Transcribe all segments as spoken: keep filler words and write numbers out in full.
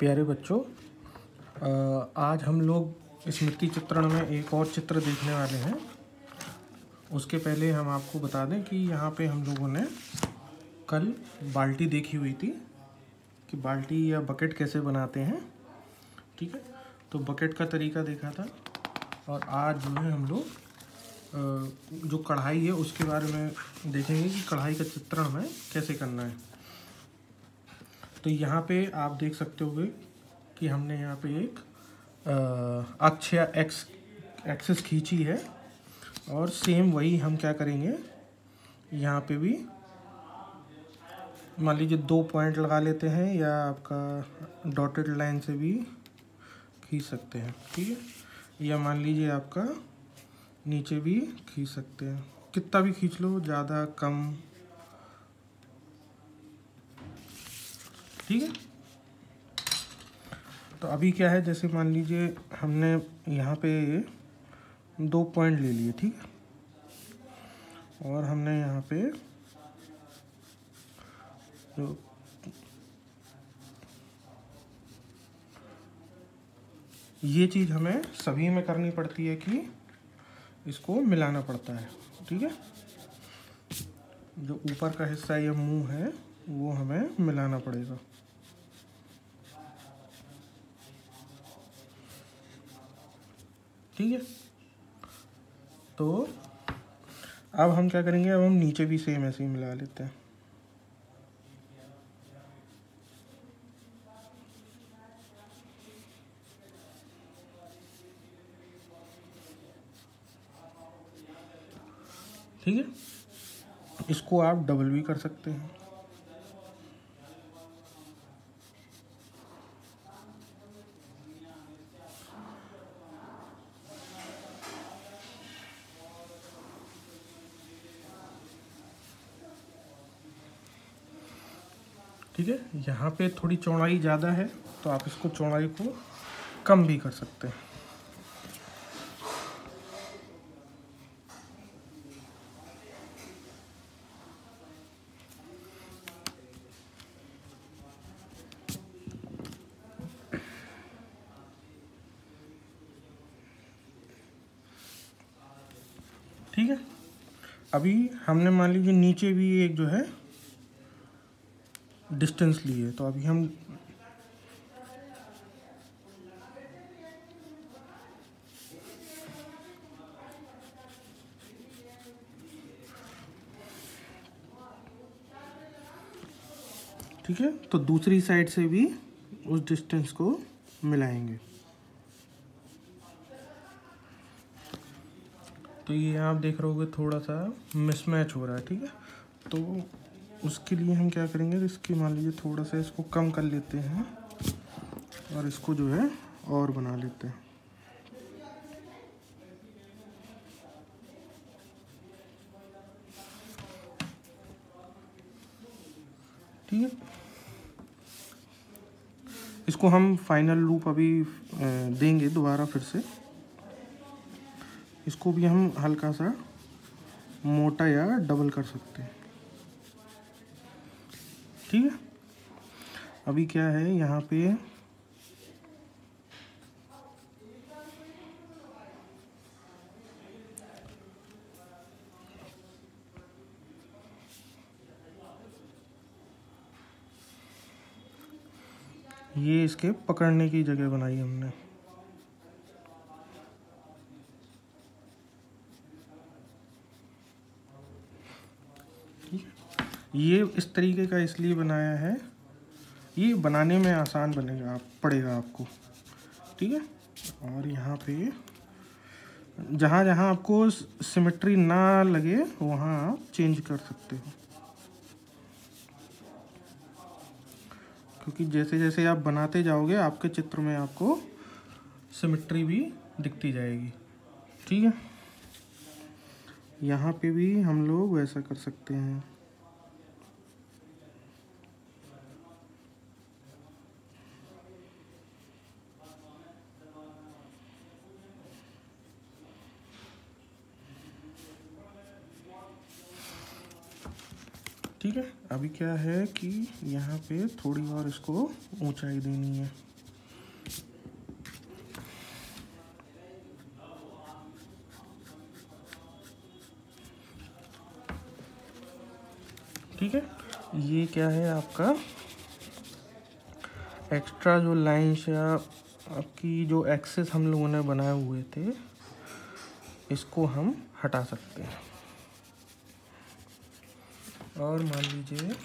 प्यारे बच्चों, आज हम लोग स्मृति चित्रण में एक और चित्र देखने वाले हैं। उसके पहले हम आपको बता दें कि यहाँ पे हम लोगों ने कल बाल्टी देखी हुई थी कि बाल्टी या बकेट कैसे बनाते हैं। ठीक है, तो बकेट का तरीका देखा था और आज जो है हम लोग जो कढ़ाई है उसके बारे में देखेंगे कि कढ़ाई का चित्रण हमें कैसे करना है। तो यहाँ पे आप देख सकते होगे कि हमने यहाँ पे एक अक्ष या एक्स एक्सिस खींची है और सेम वही हम क्या करेंगे, यहाँ पे भी मान लीजिए दो पॉइंट लगा लेते हैं या आपका डॉटेड लाइन से भी खींच सकते हैं। ठीक है, या मान लीजिए आपका नीचे भी खींच सकते हैं, कितना भी खींच लो, ज़्यादा कम। ठीक है, तो अभी क्या है, जैसे मान लीजिए हमने यहाँ पे दो पॉइंट ले लिए। ठीक है, और हमने यहाँ पे जो ये चीज़ हमें सभी में करनी पड़ती है कि इसको मिलाना पड़ता है। ठीक है, जो ऊपर का हिस्सा या मुंह है वो हमें मिलाना पड़ेगा। ठीक है, तो अब हम क्या करेंगे, अब हम नीचे भी सेम ऐसे ही मिला लेते हैं। ठीक है, इसको आप डबल भी कर सकते हैं। ठीक है, यहाँ पे थोड़ी चौड़ाई ज़्यादा है तो आप इसको चौड़ाई को कम भी कर सकते हैं। ठीक है, अभी हमने मान लीजिए नीचे भी एक जो है डिस्टेंस ली है, तो अभी हम ठीक है, तो दूसरी साइड से भी उस डिस्टेंस को मिलाएंगे। तो ये आप देख रहे होगे थोड़ा सा मिसमैच हो रहा है। ठीक है, तो उसके लिए हम क्या करेंगे, इसकी मान लीजिए थोड़ा सा इसको कम कर लेते हैं और इसको जो है और बना लेते हैं। ठीक है, इसको हम फाइनल लूप अभी देंगे दोबारा फिर से। इसको भी हम हल्का सा मोटा या डबल कर सकते हैं। ठीक है, अभी क्या है यहाँ पे ये इसके पकड़ने की जगह बनाई हमने। ये इस तरीके का इसलिए बनाया है, ये बनाने में आसान बनेगा, आप पड़ेगा आपको। ठीक है, और यहाँ पे जहाँ जहाँ आपको सिमेट्री ना लगे वहाँ आप चेंज कर सकते हो, क्योंकि जैसे जैसे आप बनाते जाओगे आपके चित्र में आपको सिमेट्री भी दिखती जाएगी। ठीक है, यहाँ पे भी हम लोग वैसा कर सकते हैं। ठीक है, अभी क्या है कि यहाँ पे थोड़ी और इसको ऊंचाई देनी है। ठीक है, ये क्या है आपका एक्स्ट्रा जो लाइन्स या आपकी जो एक्सेस हम लोगों ने बनाए हुए थे, इसको हम हटा सकते हैं। और मान लीजिए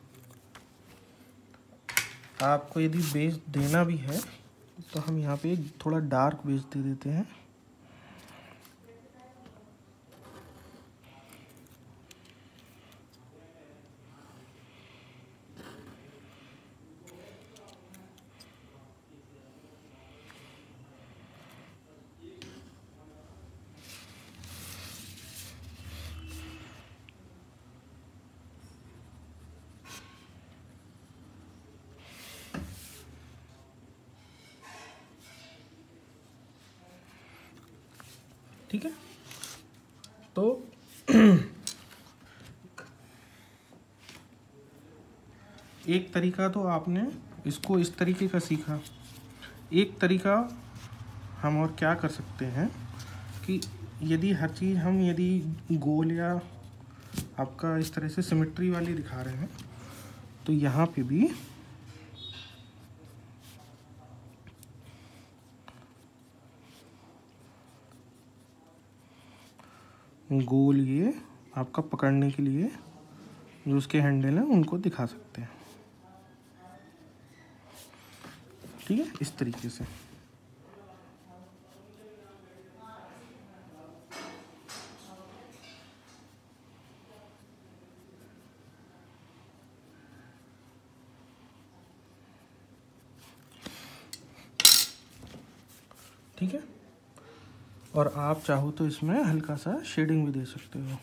आपको यदि बेस देना भी है तो हम यहाँ पे थोड़ा डार्क बेस दे देते हैं। ठीक है, तो एक तरीका तो आपने इसको इस तरीके का सीखा। एक तरीका हम और क्या कर सकते हैं कि यदि हर चीज़ हम यदि गोल या आपका इस तरह से सिमेट्री वाली दिखा रहे हैं, तो यहाँ पे भी गोल ये आपका पकड़ने के लिए जो उसके हैंडल हैं उनको दिखा सकते हैं। ठीक है, इस तरीके से। ठीक है, और आप चाहो तो इसमें हल्का सा शेडिंग भी दे सकते हो।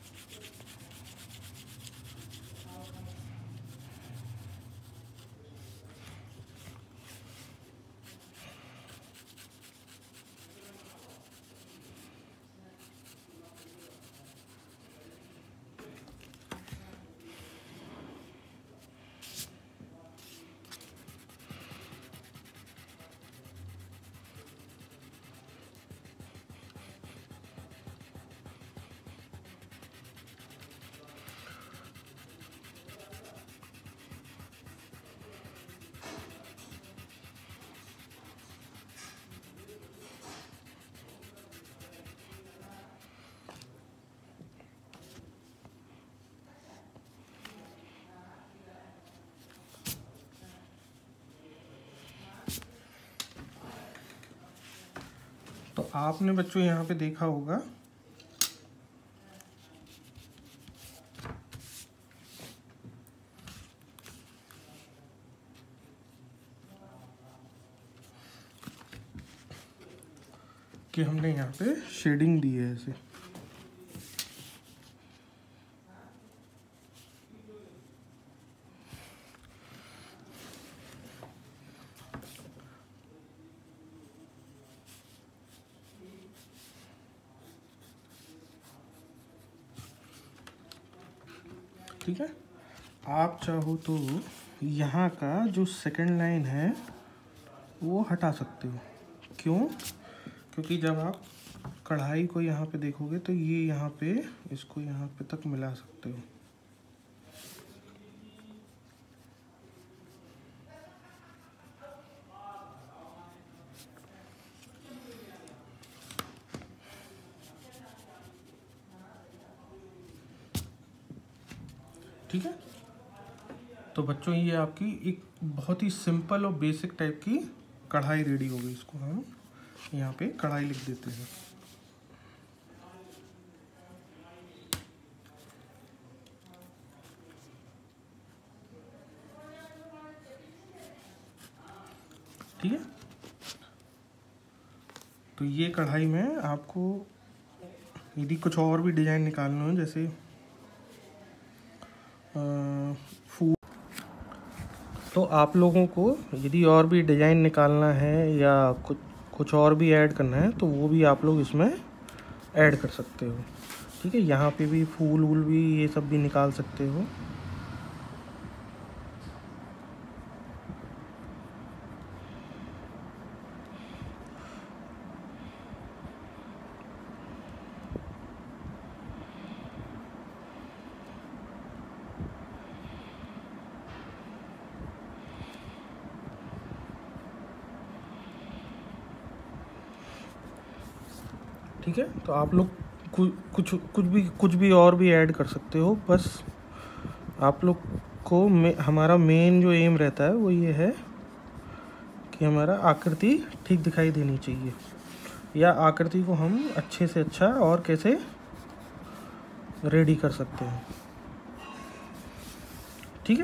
तो आपने बच्चों यहाँ पे देखा होगा कि हमने यहाँ पे शेडिंग दी है ऐसे। ठीक है, आप चाहो तो यहाँ का जो सेकंड लाइन है वो हटा सकते हो। क्यों? क्योंकि जब आप कढ़ाई को यहाँ पे देखोगे तो ये यहाँ पे इसको यहाँ पे तक मिला सकते हो। ठीक है, तो बच्चों ये आपकी एक बहुत ही सिंपल और बेसिक टाइप की कढ़ाई रेडी हो गई। इसको हम यहाँ पे कढ़ाई लिख देते हैं। ठीक है, तो ये कढ़ाई में आपको यदि कुछ और भी डिज़ाइन निकालना हो, जैसे फूल, तो आप लोगों को यदि और भी डिज़ाइन निकालना है या कुछ कुछ और भी ऐड करना है तो वो भी आप लोग इसमें ऐड कर सकते हो। ठीक है, यहाँ पे भी फूल वूल भी ये सब भी निकाल सकते हो। ठीक है। तो आप लोग कुछ कुछ कुछ भी कुछ भी और भी ऐड कर सकते हो, बस आप लोग को मे, हमारा मेन जो एम रहता है वो ये है कि हमारा आकृति ठीक दिखाई देनी चाहिए, या आकृति को हम अच्छे से अच्छा और कैसे रेडी कर सकते हैं, ठीक है।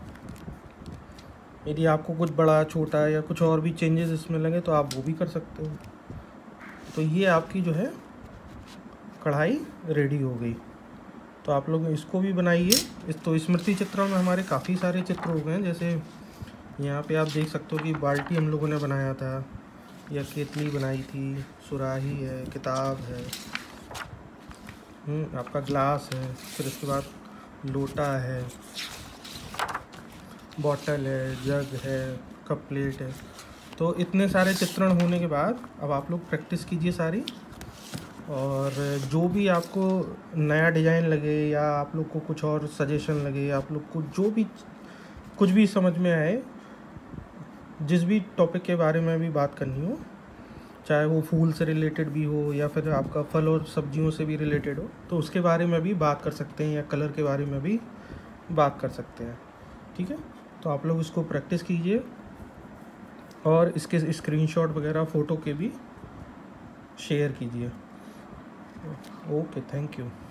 यदि आपको कुछ बड़ा छोटा या कुछ और भी चेंजेस इसमें लगे तो आप वो भी कर सकते हो। तो ये आपकी जो है कढ़ाई रेडी हो गई। तो आप लोग इसको भी बनाइए। इस तो स्मृति चित्रों में हमारे काफ़ी सारे चित्र हो गए हैं, जैसे यहाँ पे आप देख सकते हो कि बाल्टी हम लोगों ने बनाया था, या केतली बनाई थी, सुराही है, किताब है, आपका ग्लास है, फिर उसके बाद लोटा है, बॉटल है, जग है, कप प्लेट है। तो इतने सारे चित्रण होने के बाद अब आप लोग प्रैक्टिस कीजिए सारी, और जो भी आपको नया डिज़ाइन लगे या आप लोग को कुछ और सजेशन लगे, आप लोग को जो भी कुछ भी समझ में आए, जिस भी टॉपिक के बारे में भी बात करनी हो, चाहे वो फूल से रिलेटेड भी हो या फिर आपका फल और सब्जियों से भी रिलेटेड हो, तो उसके बारे में भी बात कर सकते हैं, या कलर के बारे में भी बात कर सकते हैं, ठीक है। तो आप लोग इसको प्रैक्टिस कीजिए और इसके स्क्रीनशॉट वगैरह फ़ोटो के भी शेयर कीजिए। Okay, thank you.